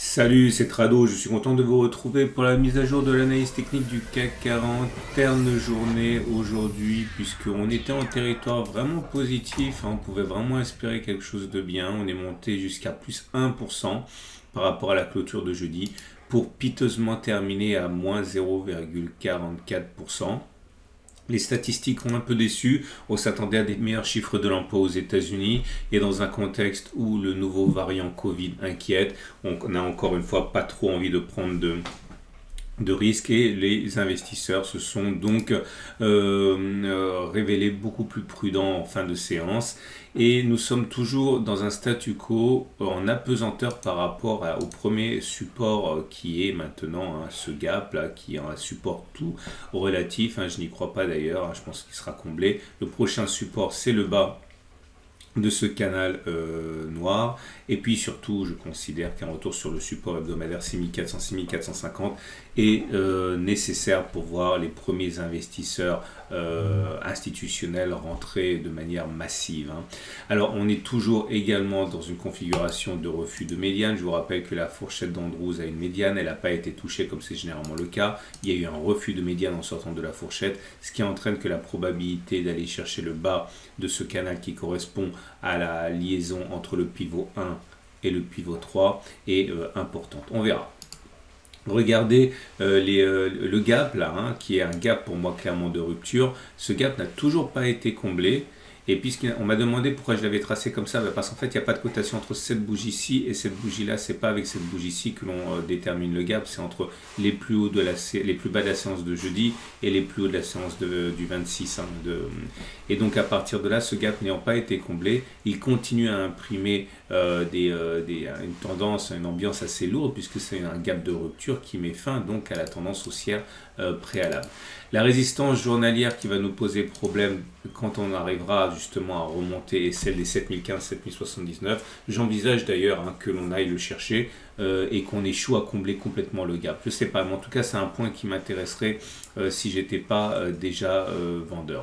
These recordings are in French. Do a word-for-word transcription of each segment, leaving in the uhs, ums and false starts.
Salut, c'est Trado, je suis content de vous retrouver pour la mise à jour de l'analyse technique du C A C quarante, terne journée aujourd'hui, puisqu'on était en territoire vraiment positif, hein, on pouvait vraiment espérer quelque chose de bien, on est monté jusqu'à plus un pour cent par rapport à la clôture de jeudi, pour piteusement terminer à moins zéro virgule quarante-quatre pour cent. Les statistiques ont un peu déçu, on s'attendait à des meilleurs chiffres de l'emploi aux États-Unis et dans un contexte où le nouveau variant Covid inquiète, on n'a encore une fois pas trop envie de prendre de, de risques et les investisseurs se sont donc euh, euh, révélés beaucoup plus prudents en fin de séance et nous sommes toujours dans un statu quo en apesanteur par rapport à, au premier support qui est maintenant hein, ce gap là qui est un support tout relatif, hein, je n'y crois pas d'ailleurs, hein, je pense qu'il sera comblé. Le prochain support c'est le bas de ce canal euh, noir et puis surtout je considère qu'un retour sur le support hebdomadaire six mille quatre cents six mille quatre cent cinquante est euh, nécessaire pour voir les premiers investisseurs euh, institutionnels rentrer de manière massive, hein. Alors on est toujours également dans une configuration de refus de médiane. Je vous rappelle que la fourchette d'Andrews a une médiane, elle n'a pas été touchée comme c'est généralement le cas. Il y a eu un refus de médiane en sortant de la fourchette, ce qui entraîne que la probabilité d'aller chercher le bas de ce canal qui correspond à la liaison entre le pivot un et le pivot trois est euh, importante. On verra. Regardez euh, les, euh, le gap là, hein, qui est un gap pour moi clairement de rupture. Ce gap n'a toujours pas été comblé. Et puisqu'on m'a demandé pourquoi je l'avais tracé comme ça, bah parce qu'en fait, il n'y a pas de cotation entre cette bougie-ci et cette bougie-là. C'est pas avec cette bougie-ci que l'on euh, détermine le gap. C'est entre les plus hauts de la, les plus bas de la séance de jeudi et les plus hauts de la séance de, du vingt-six. Hein, de, et donc, à partir de là, ce gap n'ayant pas été comblé, il continue à imprimer euh, des, euh, des, une tendance, une ambiance assez lourde, puisque c'est un gap de rupture qui met fin donc à la tendance haussière euh, préalable. La résistance journalière qui va nous poser problème quand on arrivera justement à remonter est celle des sept mille quinze sept mille soixante-dix-neuf. J'envisage d'ailleurs hein, que l'on aille le chercher euh, et qu'on échoue à combler complètement le gap. Je ne sais pas, mais en tout cas c'est un point qui m'intéresserait euh, si j'étais pas euh, déjà euh, vendeur.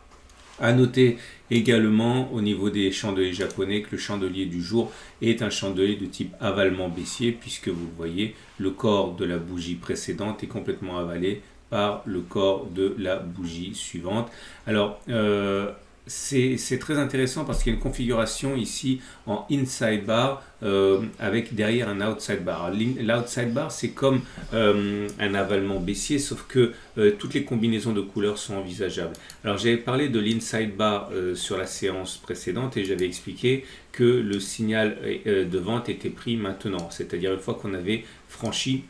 À noter également au niveau des chandeliers japonais que le chandelier du jour est un chandelier de type avalement baissier, puisque vous voyez le corps de la bougie précédente est complètement avalé par le corps de la bougie suivante. Alors euh, c'est très intéressant parce qu'il y a une configuration ici en inside bar euh, avec derrière un outside bar. L'outside bar c'est comme euh, un avalement baissier, sauf que euh, toutes les combinaisons de couleurs sont envisageables. Alors j'avais parlé de l'inside bar euh, sur la séance précédente et j'avais expliqué que le signal euh, de vente était pris maintenant, c'est-à-dire une fois qu'on avait franchi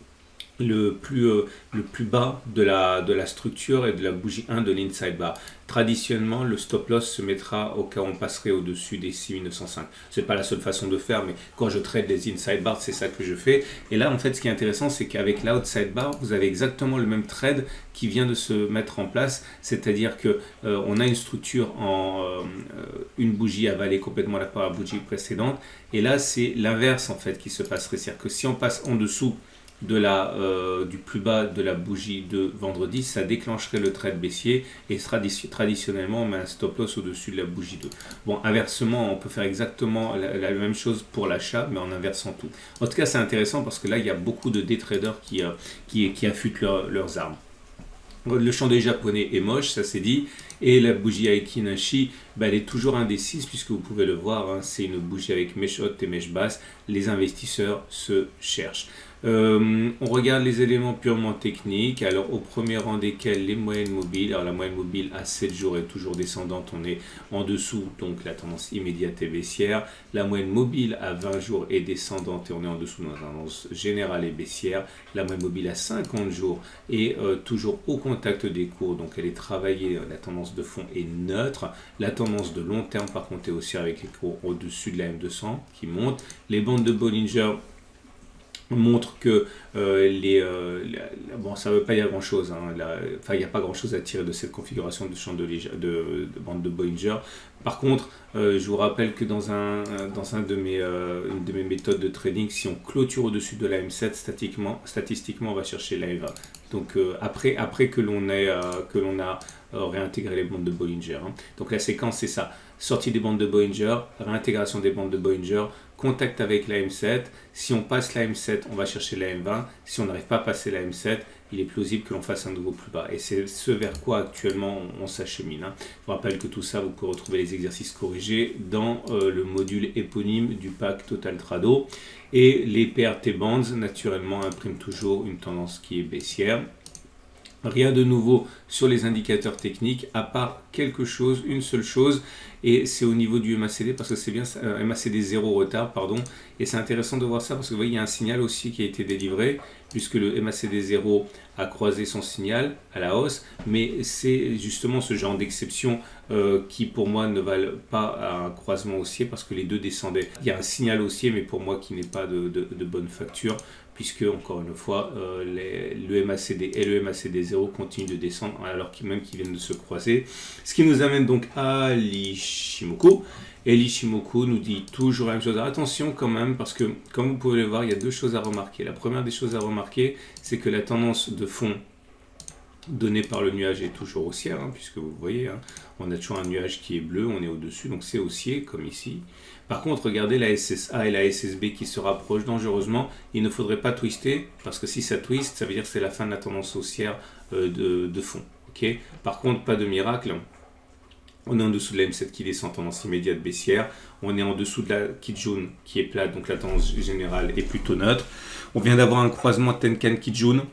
le plus, euh, le plus bas de la, de la structure et de la bougie un de l'inside bar. Traditionnellement, le stop loss se mettra au cas où on passerait au-dessus des six mille neuf cent cinq. Ce n'est pas la seule façon de faire, mais quand je trade les inside bars, c'est ça que je fais. Et là, en fait, ce qui est intéressant, c'est qu'avec l'outside bar, vous avez exactement le même trade qui vient de se mettre en place. C'est-à-dire qu'on euh, a une structure en euh, une bougie avalée complètement par la bougie précédente. Et là, c'est l'inverse, en fait, qui se passerait. C'est-à-dire que si on passe en dessous de la, euh, du plus bas de la bougie de vendredi, ça déclencherait le trade baissier et tradi traditionnellement on met un stop loss au-dessus de la bougie deux. Bon, inversement, on peut faire exactement la, la même chose pour l'achat, mais en inversant tout. En tout cas, c'est intéressant parce que là, il y a beaucoup de day traders qui, euh, qui, qui affûtent leur, leurs armes. Le chandelier japonais est moche, ça c'est dit, et la bougie Aiki Nashi, bah, elle est toujours indécise puisque vous pouvez le voir, hein, c'est une bougie avec mèche haute et mèche basse. Les investisseurs se cherchent. Euh, on regarde les éléments purement techniques, alors au premier rang desquels les moyennes mobiles. Alors la moyenne mobile à sept jours est toujours descendante, on est en dessous, donc la tendance immédiate est baissière. La moyenne mobile à vingt jours est descendante et on est en dessous dans la tendance générale et baissière. La moyenne mobile à cinquante jours est euh, toujours au contact des cours, donc elle est travaillée, la tendance de fond est neutre. La tendance de long terme par contre est haussière avec les cours au-dessus de la M deux cents qui montent. Les bandes de Bollinger montre que euh, les, euh, la, bon, ça ne veut pas dire grand chose, hein, la, enfin il n'y a pas grand chose à tirer de cette configuration de chandelier de, de bande de Bollinger. Par contre, euh, je vous rappelle que dans, un, dans un de mes, euh, une de mes méthodes de trading, si on clôture au-dessus de la M sept, statistiquement, statistiquement on va chercher la M vingt. Donc euh, après, après que l'on euh, que l'on a euh, réintégré les bandes de Bollinger, hein. Donc la séquence c'est ça: sortie des bandes de Bollinger, réintégration des bandes de Bollinger, contact avec la M sept. Si on passe la M sept, on va chercher la M vingt. Si on n'arrive pas à passer la M sept, il est plausible que l'on fasse un nouveau plus bas. Et c'est ce vers quoi actuellement on, on s'achemine. Hein. Je vous rappelle que tout ça, vous pouvez retrouver les exercices corrigés dans euh, le module éponyme du pack Total Trado. Et les P R T Bands, naturellement, impriment toujours une tendance qui est baissière. Rien de nouveau sur les indicateurs techniques, à part quelque chose, une seule chose, et c'est au niveau du M A C D, parce que c'est bien euh, M A C D zéro retard, pardon, et c'est intéressant de voir ça, parce que vous voyez, il y a un signal aussi qui a été délivré, puisque le M A C D zéro a croisé son signal à la hausse, mais c'est justement ce genre d'exception euh, qui pour moi ne valent pas un croisement haussier, parce que les deux descendaient. Il y a un signal haussier, mais pour moi qui n'est pas de, de, de bonne facture, puisque encore une fois, euh, les, le M A C D et le M A C D zéro continuent de descendre, alors qu'ils même qu'ils viennent de se croiser. Ce qui nous amène donc à l'Ichimoku. Et l'Ichimoku nous dit toujours la même chose. Alors attention quand même, parce que comme vous pouvez le voir, il y a deux choses à remarquer. La première des choses à remarquer, c'est que la tendance de fond donnée par le nuage est toujours haussière, hein, puisque vous voyez, hein, on a toujours un nuage qui est bleu, on est au-dessus, donc c'est haussier, comme ici. Par contre, regardez la S S A et la S S B qui se rapprochent dangereusement. Il ne faudrait pas twister, parce que si ça twist, ça veut dire que c'est la fin de la tendance haussière euh, de, de fond. Okay. Par contre, pas de miracle. On est en dessous de la M sept qui descend, tendance immédiate baissière. On est en dessous de la Kijun qui est plate, donc la tendance générale est plutôt neutre. On vient d'avoir un croisement Tenkan Kijun.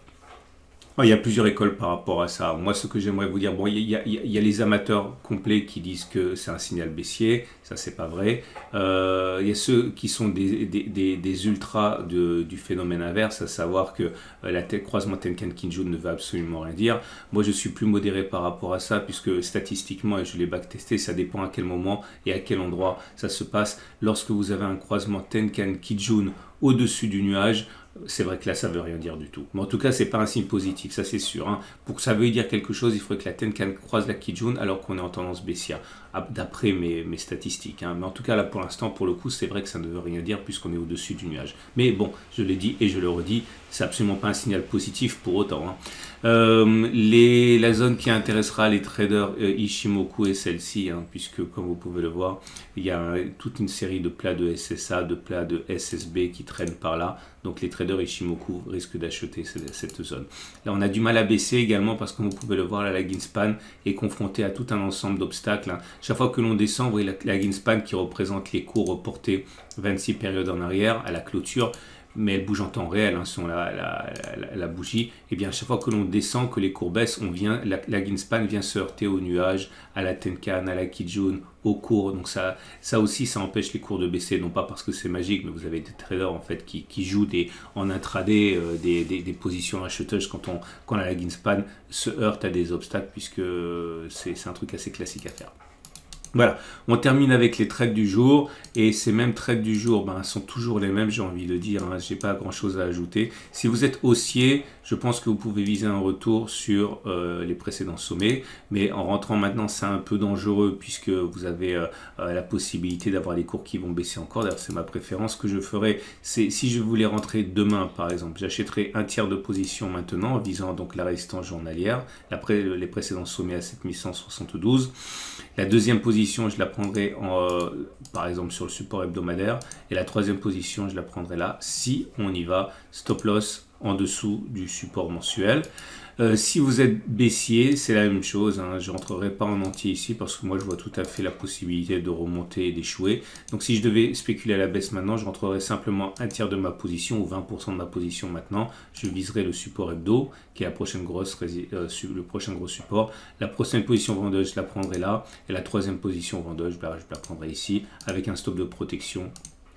Oh, il y a plusieurs écoles par rapport à ça. Moi, ce que j'aimerais vous dire, bon, il y, a, il y a les amateurs complets qui disent que c'est un signal baissier. Ça, c'est pas vrai. Euh, il y a ceux qui sont des, des, des, des ultras de, du phénomène inverse, à savoir que euh, la croisement Tenkan Kijun ne veut absolument rien dire. Moi, je suis plus modéré par rapport à ça, puisque statistiquement, et je l'ai backtesté, ça dépend à quel moment et à quel endroit ça se passe. Lorsque vous avez un croisement Tenkan Kijun au-dessus du nuage, c'est vrai que là, ça ne veut rien dire du tout. Mais en tout cas, ce n'est pas un signe positif, ça c'est sûr. Hein. Pour que ça veuille dire quelque chose, il faudrait que la Tenkan croise la Kijun alors qu'on est en tendance baissière, d'après mes, mes statistiques. Hein. Mais en tout cas, là, pour l'instant, pour le coup, c'est vrai que ça ne veut rien dire puisqu'on est au-dessus du nuage. Mais bon, je l'ai dit et je le redis, c'est absolument pas un signal positif pour autant. Hein. Euh, les, la zone qui intéressera les traders euh, Ichimoku est celle-ci, hein, puisque comme vous pouvez le voir, il y a un, toute une série de plats de S S A, de plats de S S B qui traînent par là. Donc les traders Ichimoku risquent d'acheter cette, cette zone. Là, on a du mal à baisser également parce que comme vous pouvez le voir, là, la Greenspan est confrontée à tout un ensemble d'obstacles. Hein. Chaque fois que l'on descend, vous voyez la, la Greenspan qui représente les cours reportés vingt-six périodes en arrière à la clôture, mais elle bouge en temps réel, hein, selon la, la, la, la bougie. Et bien, à chaque fois que l'on descend, que les cours baissent, on vient, la, la Greenspan vient se heurter au nuage, à la Tenkan, à la Kijun, au cours. Donc ça, ça aussi, ça empêche les cours de baisser, non pas parce que c'est magique, mais vous avez des traders en fait qui, qui jouent des, en intraday euh, des, des, des positions acheteuses quand, on, quand la Greenspan se heurte à des obstacles, puisque c'est un truc assez classique à faire. Voilà, on termine avec les trades du jour et ces mêmes trades du jour ben, sont toujours les mêmes, j'ai envie de dire, hein, je n'ai pas grand chose à ajouter. Si vous êtes haussier, je pense que vous pouvez viser un retour sur euh, les précédents sommets, mais en rentrant maintenant c'est un peu dangereux puisque vous avez euh, la possibilité d'avoir des cours qui vont baisser encore. D'ailleurs c'est ma préférence. Ce que je ferai, c'est si je voulais rentrer demain par exemple, j'achèterai un tiers de position maintenant en visant donc la résistance journalière, après les précédents sommets à sept mille cent soixante-douze. La deuxième position, je la prendrai en, euh, par exemple sur le support hebdomadaire. Et la troisième position, je la prendrai là si on y va. Stop loss en dessous du support mensuel. Euh, si vous êtes baissier, c'est la même chose. Hein. Je ne rentrerai pas en entier ici parce que moi, je vois tout à fait la possibilité de remonter et d'échouer. Donc, si je devais spéculer à la baisse maintenant, je rentrerai simplement un tiers de ma position ou vingt pour cent de ma position maintenant. Je viserai le support hebdo qui est la prochaine grosse, euh, le prochain gros support. La prochaine position vendeuse, je la prendrai là. Et la troisième position vendeuse, bah, je la prendrai ici avec un stop de protection.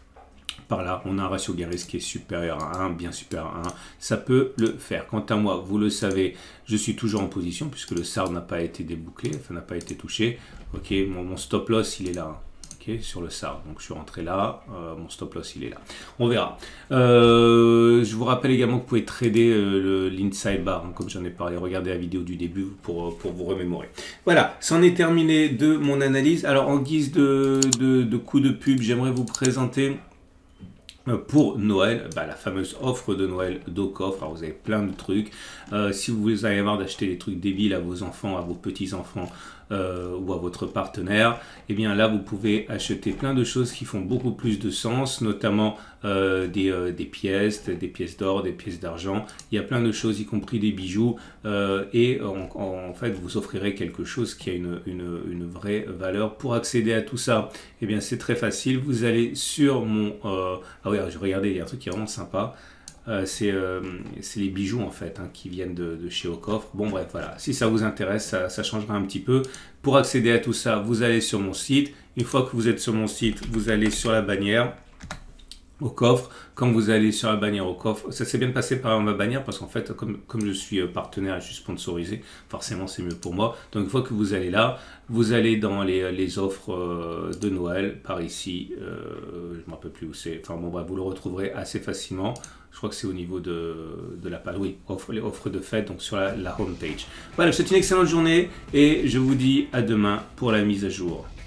Par là, on a un ratio gain-risque qui est supérieur à un, bien supérieur à un. Ça peut le faire. Quant à moi, vous le savez, je suis toujours en position puisque le S A R n'a pas été débouclé, enfin n'a pas été touché. Ok, mon, mon stop loss, il est là. Ok, sur le S A R. Donc je suis rentré là, euh, mon stop loss, il est là. On verra. Euh, je vous rappelle également que vous pouvez trader euh, l'inside bar, hein, comme j'en ai parlé. Regardez la vidéo du début pour, pour vous remémorer. Voilà, c'en est terminé de mon analyse. Alors en guise de, de, de coup de pub, j'aimerais vous présenter pour Noël, bah, la fameuse offre de Noël d'Ocoffre. Alors vous avez plein de trucs. Euh, si vous allez avoir d'acheter des trucs débiles à vos enfants, à vos petits-enfants, euh, ou à votre partenaire, et bien là vous pouvez acheter plein de choses qui font beaucoup plus de sens, notamment euh, des, euh, des pièces, des pièces d'or, des pièces d'argent. Il y a plein de choses, y compris des bijoux, euh, et en, en fait vous offrirez quelque chose qui a une, une, une vraie valeur. Pour accéder à tout ça, et bien c'est très facile, vous allez sur mon... Euh, ah oui, regardez, il y a un truc qui est vraiment sympa. Euh, c'est euh, les bijoux en fait hein, qui viennent de, de chez Au Coffre. Bon bref, voilà, si ça vous intéresse, ça, ça changera un petit peu. Pour accéder à tout ça, vous allez sur mon site. Une fois que vous êtes sur mon site, vous allez sur la bannière Au Coffre. Quand vous allez sur la bannière Au Coffre, ça s'est bien passé par ma bannière parce qu'en fait, comme, comme je suis partenaire et je suis sponsorisé, forcément c'est mieux pour moi. Donc une fois que vous allez là, vous allez dans les, les offres de Noël par ici. Euh, je ne me rappelle plus où c'est. Enfin bon, bref, vous le retrouverez assez facilement. Je crois que c'est au niveau de, de la page. Oui, offre, les offres de fête, donc sur la, la home page. Voilà, je vous souhaite une excellente journée et je vous dis à demain pour la mise à jour.